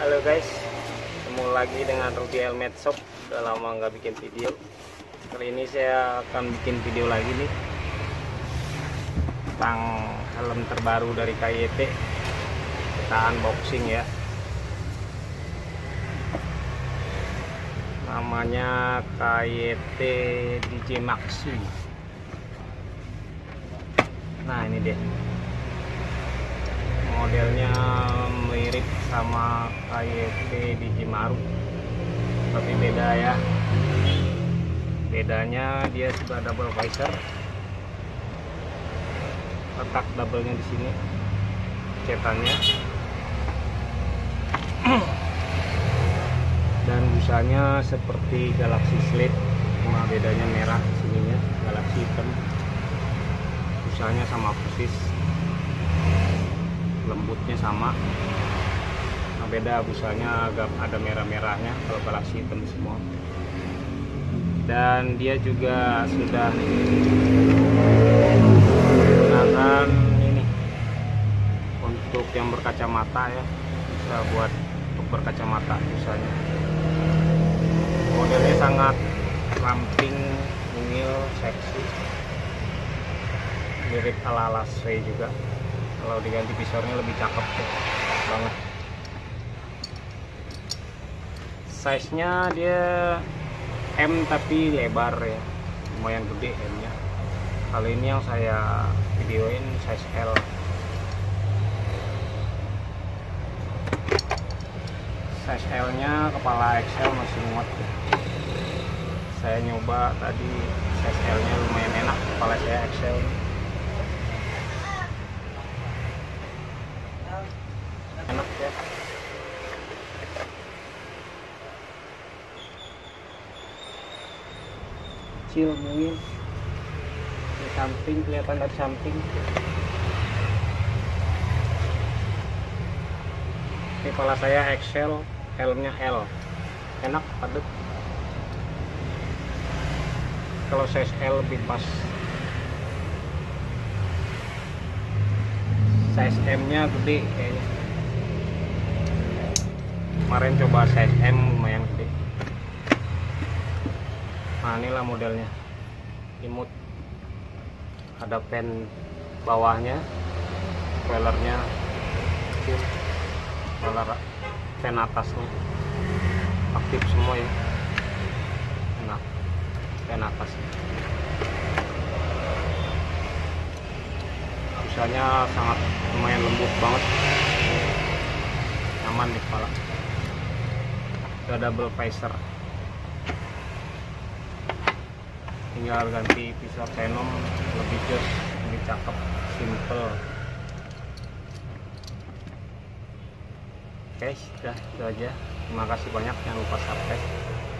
Halo guys, ketemu lagi dengan Rudy Helmet Shop. Udah lama nggak bikin video. Kali ini saya akan bikin video lagi nih tentang helm terbaru dari KYT. Kita unboxing ya. Namanya KYT DJ Maxi. Nah ini dia, modelnya mirip sama KYT DJ Maru, tapi beda ya. Bedanya dia sudah double visor, letak double-nya di sini cetannya, dan busanya seperti Galaxy Slate, cuma bedanya merah sininya, Galaxy hitam. Busanya sama persis, lembutnya sama. Nah, beda busanya agak ada merah-merahnya kalau Galaxy hitam semua. Dan dia juga sudah menggunakan ini untuk yang berkacamata ya, bisa buat untuk berkacamata busanya. Modelnya sangat ramping, mungil, seksi, mirip ala-ala Sway juga. Kalau diganti visornya lebih cakep tuh, banget. Size nya dia M tapi lebar ya, lumayan gede M nya. Kali ini yang saya videoin size L. Size L nya kepala XL masih muat ya. Saya nyoba tadi, size L nya lumayan enak, kepala saya XL. Enak ya. Kecil mungkin di samping, kelihatan dari samping. Ini kepala saya XL, helmnya L, enak, padat. Kalau size L lebih pas. Size M nya gede kayaknya. Kemarin coba size M lumayan gede. Nah inilah modelnya, imut. Ada pen bawahnya, spoilernya, spoiler pen atasnya aktif semua ya. Enak, pen atasnya. Busanya sangat lumayan lembut banget, nyaman di kepala. Udah double visor, tinggal ganti visor Xenon, lebih jos, lebih cakep, simple. Oke, sudah itu aja. Terima kasih banyak, jangan lupa subscribe.